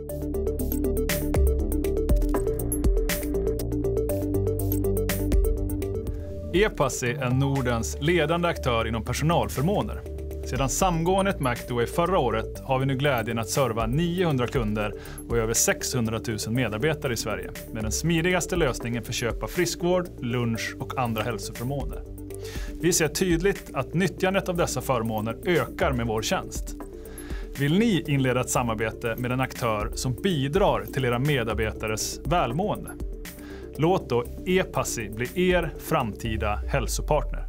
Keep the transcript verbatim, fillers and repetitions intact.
ePassi är Nordens ledande aktör inom personalförmåner. Sedan samgåendet med Actoway förra året har vi nu glädjen att serva niohundra kunder och över sexhundratusen medarbetare i Sverige med den smidigaste lösningen för köp av friskvård, lunch och andra hälsoförmåner. Vi ser tydligt att nyttjandet av dessa förmåner ökar med vår tjänst. Vill ni inleda ett samarbete med en aktör som bidrar till era medarbetares välmående? Låt då ePassi bli er framtida hälsopartner.